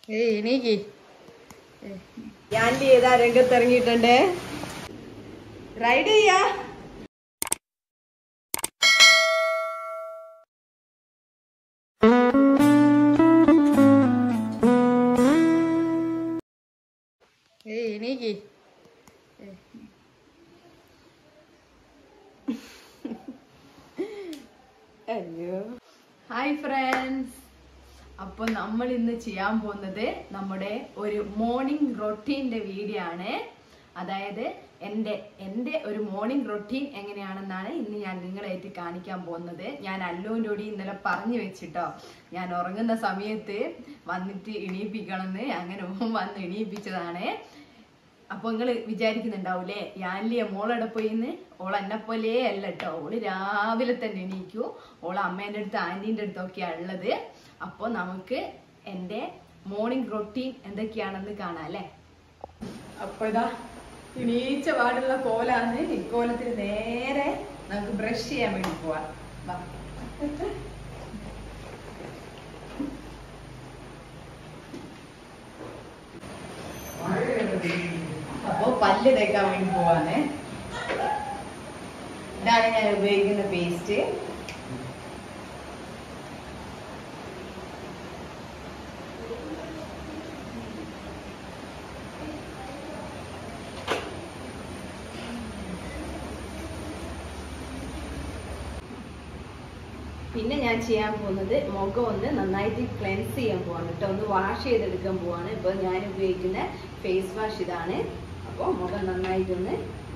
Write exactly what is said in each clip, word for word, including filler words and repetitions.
എനിക്ക് ഞാൻ ഏതാ രംഗത്തിറങ്ങിയിട്ടുണ്ട് റൈഡ് ചെയ്യാ എനിക്ക് അയ്യോ ഹായ് ഫ്രണ്ട്സ്. അപ്പൊ നമ്മൾ ഇന്ന് ചെയ്യാൻ പോകുന്നത് നമ്മുടെ ഒരു മോർണിംഗ് റൊട്ടീൻ്റെ വീഡിയോ ആണ്. അതായത് എൻ്റെ എൻ്റെ ഒരു മോർണിംഗ് റൊട്ടീൻ എങ്ങനെയാണെന്നാണ് ഇന്ന് ഞാൻ നിങ്ങളായിട്ട് കാണിക്കാൻ പോകുന്നത്. ഞാൻ അല്ലുവിൻ്റെ കൂടി ഇന്നലെ പറഞ്ഞു വെച്ചിട്ടോ, ഞാൻ ഉറങ്ങുന്ന സമയത്ത് വന്നിട്ട് എണീപ്പിക്കണമെന്ന്. അങ്ങനെ വന്ന് എണീപ്പിച്ചതാണ്. അപ്പോൾ നിങ്ങൾ വിചാരിക്കുന്നുണ്ടാവൂലേ യാൻലിയ മോളെടെ പോയിന്ന്? ഓൾ എന്നെപ്പോലെ അല്ല കേട്ടോ, ഓള് രാവിലെ തന്നെ എണീക്കൂ. ഓള് അമ്മേൻ്റെ അടുത്ത് ആൻറ്റീൻ്റെ അടുത്തൊക്കെയാണ് ഉള്ളത്. അപ്പോൾ നമുക്ക് എൻ്റെ മോർണിംഗ് റൊട്ടീൻ എന്തൊക്കെയാണെന്ന് കാണാം അല്ലേ. അപ്പോൾ ഇതാ എണീച്ച പാടുള്ള കോലാണ്. ഇക്കോലത്തിൽ നേരെ നമുക്ക് ബ്രഷ് ചെയ്യാൻ വേണ്ടി പോവാം. അപ്പൊ പല്ല് തേക്കാൻ വേണ്ടി പോവാണ്. ഇതാണ് ഞാൻ ഉപയോഗിക്കുന്ന പേസ്റ്റ്. പിന്നെ ഞാൻ ചെയ്യാൻ പോകുന്നത് മുഖം ഒന്ന് നന്നായിട്ട് ക്ലെൻസ് ചെയ്യാൻ പോവാണ് കേട്ടോ, ഒന്ന് വാഷ് ചെയ്തെടുക്കാൻ പോവാണ്. ഇപ്പോൾ ഞാൻ ഉപയോഗിക്കുന്ന ഫേസ് വാഷ് ഇതാണ്. അപ്പോൾ മുഖം നന്നായിട്ടൊന്ന്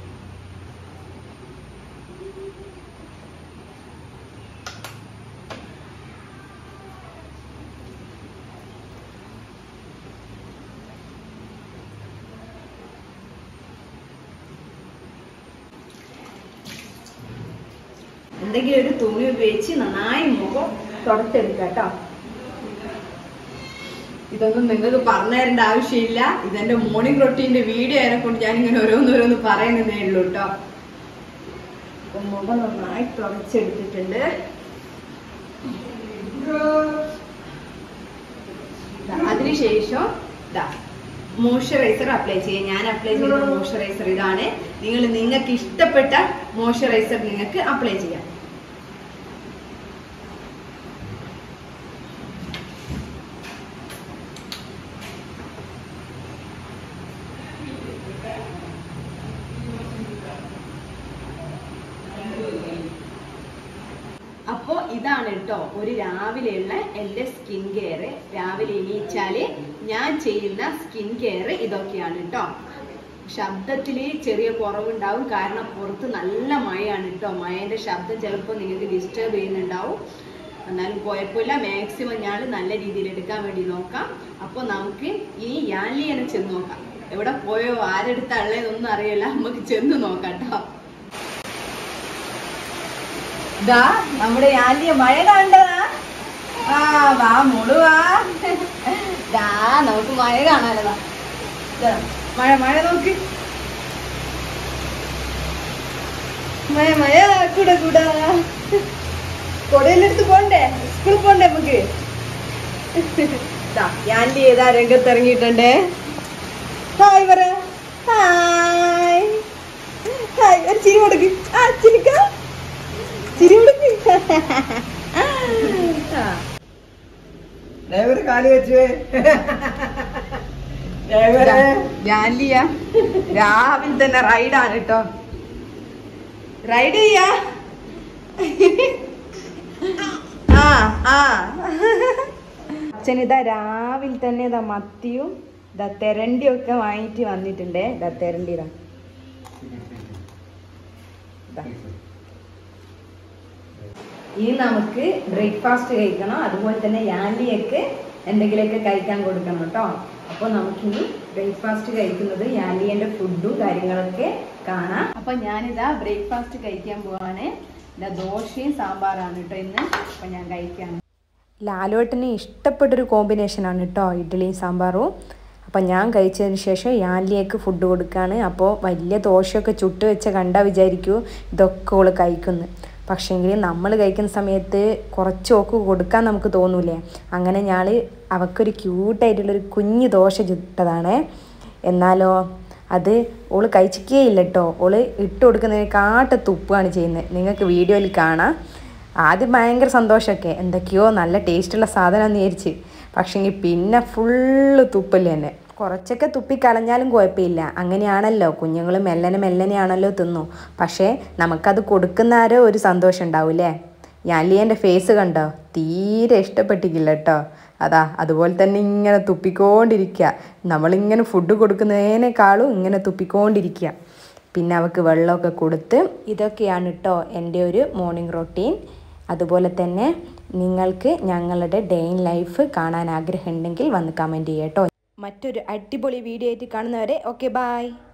എന്തെങ്കിലും ഒരു തുണി ഉപയോഗിച്ച് നന്നായി മുഖം തുടച്ചെടുക്കുക കേട്ടോ. ഇതൊന്നും നിങ്ങൾക്ക് പറഞ്ഞു തരേണ്ട ആവശ്യമില്ല. ഇതെന്റെ മോർണിംഗ് റൊട്ടീന്റെ വീഡിയോ ആയതിനെ കൊണ്ട് ഞാൻ ഇങ്ങനെ ഓരോന്നോരോന്ന് പറയുന്നതേ ഉള്ളൂ കേട്ടോ. അപ്പൊ മുഖം നന്നായി തുടച്ചെടുത്തിട്ടുണ്ട്. അതിനുശേഷം ഇതാ മോയ്സ്ചറൈസർ അപ്ലൈ ചെയ്യാം. ഞാൻ അപ്ലൈ ചെയ്യുന്ന മോയ്സ്ചറൈസർ ഇതാണ്. നിങ്ങൾ നിങ്ങൾക്ക് ഇഷ്ടപ്പെട്ട മോയ്സ്ചറൈസർ നിങ്ങൾക്ക് അപ്ലൈ ചെയ്യാം. അപ്പോ ഇതാണ് കേട്ടോ ഒരു രാവിലെയുള്ള എൻ്റെ സ്കിൻ കെയർ. രാവിലെ എണീച്ചാല് ഞാൻ ചെയ്യുന്ന സ്കിൻ കെയർ ഇതൊക്കെയാണ് കേട്ടോ. ശബ്ദത്തില് ചെറിയ കുറവുണ്ടാവും, കാരണം പുറത്ത് നല്ല മഴയാണ് കേട്ടോ. മഴേന്റെ ശബ്ദം ചിലപ്പോൾ നിങ്ങൾക്ക് ഡിസ്റ്റർബ് ചെയ്യുന്നുണ്ടാവും. എന്നാലും കുഴപ്പമില്ല, മാക്സിമം ഞാൻ നല്ല രീതിയിൽ എടുക്കാൻ വേണ്ടി നോക്കാം. അപ്പോൾ നമുക്ക് ഇനി യാൻലിയെ ചെന്ന് നോക്കാം. എവിടെ പോയോ ആരെടുത്താ ഉള്ളതെന്നൊന്നും അറിയില്ല, നമുക്ക് ചെന്ന് നോക്കാം കേട്ടോ. ദാ നമ്മുടെ യാൻലിയ മഴ കണ്ടതാ. ആ വാ മുളുവാ. ദാ നമുക്ക് മഴ കാണാനതാ. മഴ മഴ നോക്ക്, മഴ മഴ കൂടെ കൂടാ. കൊടയിലെടുത്ത് പോണ്ടേ, സ്കൂളിൽ പോണ്ടേ നമുക്ക്. യാൻലി ഏതാ രംഗത്തിറങ്ങിയിട്ടുണ്ട്. ഹായ് പറ, ഹായ് ഹായ്. ഒരു ചിരി കൊടുക്ക്. ആ ചിരിക്ക, ചിരി കൊടുക്ക്. കാല് വെച്ചേ യാൻലിയ രാവിലെ തന്നെ റൈഡാണ് കേട്ടോ. റൈഡ് ചെയ്യാ. ആ ആ അച്ഛനിതാ രാവിലെ തന്നെ ഇതാ മത്തിയും ഇതാ തെരണ്ടിയും ഒക്കെ വാങ്ങിട്ട് വന്നിട്ടുണ്ടേ. ഇതാ തെരണ്ടി ഇതാ ഇനി നമുക്ക് ബ്രേക്ക്ഫാസ്റ്റ് കഴിക്കണം. അതുപോലെ തന്നെ യാൻലിയൊക്കെ എന്തെങ്കിലുമൊക്കെ കഴിക്കാൻ കൊടുക്കണം കേട്ടോ. അപ്പോൾ നമുക്കിനി ബ്രേക്ക്ഫാസ്റ്റ് കഴിക്കുന്നത് യാൻലിയന്റെ ഫുഡും കാര്യങ്ങളൊക്കെ കാണാം. അപ്പൊ ഞാനിതാ ബ്രേക്ക്ഫാസ്റ്റ് കഴിക്കാൻ പോവാണ്. ഇതാ ദോശയും സാമ്പാറാണ് കേട്ടോ ഇന്ന്. അപ്പൊ ഞാൻ കഴിക്കാണ്. ലാലുവേട്ടന് ഇഷ്ടപ്പെട്ടൊരു കോമ്പിനേഷനാണ് കേട്ടോ ഇഡ്ഡലിയും സാമ്പാറും. അപ്പം ഞാൻ കഴിച്ചതിന് ശേഷം യാൻലിയക്ക് ഫുഡ് കൊടുക്കുകയാണ്. അപ്പോൾ വലിയ ദോശയൊക്കെ ചുട്ട് വെച്ച കണ്ടാൽ വിചാരിക്കൂ ഇതൊക്കെ ഓള് കഴിക്കുന്നു. പക്ഷേങ്കിൽ നമ്മൾ കഴിക്കുന്ന സമയത്ത് കുറച്ച് ഓക്ക് കൊടുക്കാൻ നമുക്ക് തോന്നൂലേ. അങ്ങനെ ഞാൻ അവൾക്കൊരു ക്യൂട്ടായിട്ടുള്ളൊരു കുഞ്ഞു ദോശ ചുട്ടതാണ്. എന്നാലോ അത് ഓള് കഴിച്ചിക്കേ ഇല്ല കേട്ടോ. ഓള് ഇട്ട് കൊടുക്കുന്നതിനെക്കാട്ട് തുപ്പാണ് ചെയ്യുന്നത്. നിങ്ങൾക്ക് വീഡിയോയിൽ കാണാം. ആദ്യം ഭയങ്കര സന്തോഷമൊക്കെ, എന്തൊക്കെയോ നല്ല ടേസ്റ്റുള്ള സാധനം എന്ന് വിചാരിച്ച്. പക്ഷേങ്കിൽ പിന്നെ ഫുള്ള് തുപ്പല് തന്നെ. കുറച്ചൊക്കെ തുപ്പിക്കളഞ്ഞാലും കുഴപ്പമില്ല, അങ്ങനെയാണല്ലോ കുഞ്ഞുങ്ങൾ മെല്ലനെ മെല്ലനെയാണല്ലോ തിന്നു. പക്ഷേ നമുക്കത് കൊടുക്കുന്നവരോ ഒരു സന്തോഷം ഉണ്ടാവില്ലേ. യാലിയൻ്റെ ഫേസ് കണ്ടോ, തീരെ ഇഷ്ടപ്പെട്ടിട്ടില്ല കേട്ടോ. അതാ അതുപോലെ തന്നെ ഇങ്ങനെ തുപ്പിക്കൊണ്ടിരിക്കുക. നമ്മളിങ്ങനെ ഫുഡ് കൊടുക്കുന്നതിനേക്കാളും ഇങ്ങനെ തുപ്പിക്കൊണ്ടിരിക്കുക. പിന്നെ അവൾക്ക് വെള്ളമൊക്കെ കൊടുത്ത്. ഇതൊക്കെയാണ് കേട്ടോ എൻ്റെ ഒരു മോർണിംഗ് റൊട്ടീൻ. അതുപോലെ തന്നെ നിങ്ങൾക്ക് ഞങ്ങളുടെ ഡേ ഇൻ ലൈഫ് കാണാൻ ആഗ്രഹമുണ്ടെങ്കിൽ വന്ന് കമൻറ്റ് ചെയ്യാം കേട്ടോ. മറ്റൊരു അടിപൊളി വീഡിയോ ആയിട്ട് കാണുന്നവരെ ഓക്കെ ബായ്.